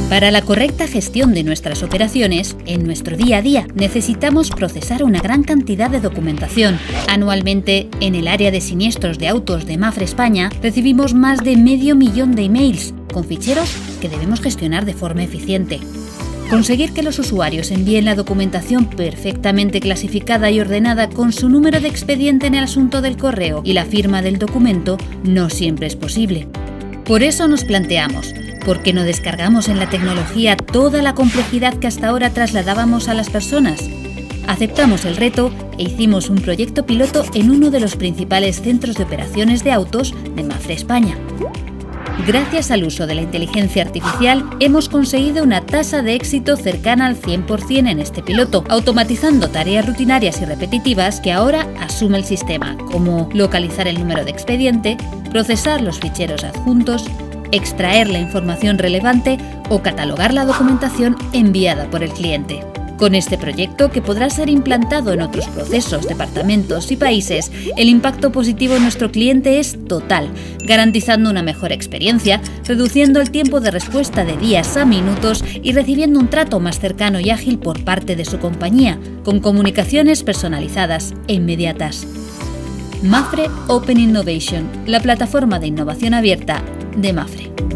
Para la correcta gestión de nuestras operaciones, en nuestro día a día necesitamos procesar una gran cantidad de documentación. Anualmente, en el área de siniestros de autos de Mapfre España, recibimos más de 500.000 de emails con ficheros que debemos gestionar de forma eficiente. Conseguir que los usuarios envíen la documentación perfectamente clasificada y ordenada con su número de expediente en el asunto del correo y la firma del documento no siempre es posible. Por eso nos planteamos, ¿por qué no descargamos en la tecnología toda la complejidad que hasta ahora trasladábamos a las personas? Aceptamos el reto e hicimos un proyecto piloto en uno de los principales centros de operaciones de autos de Mapfre España. Gracias al uso de la inteligencia artificial, hemos conseguido una tasa de éxito cercana al 100% en este piloto, automatizando tareas rutinarias y repetitivas que ahora asume el sistema, como localizar el número de expediente, procesar los ficheros adjuntos, extraer la información relevante o catalogar la documentación enviada por el cliente. Con este proyecto, que podrá ser implantado en otros procesos, departamentos y países, el impacto positivo en nuestro cliente es total, garantizando una mejor experiencia, reduciendo el tiempo de respuesta de días a minutos y recibiendo un trato más cercano y ágil por parte de su compañía, con comunicaciones personalizadas e inmediatas. Mapfre Open Innovation, la plataforma de innovación abierta de Mapfre.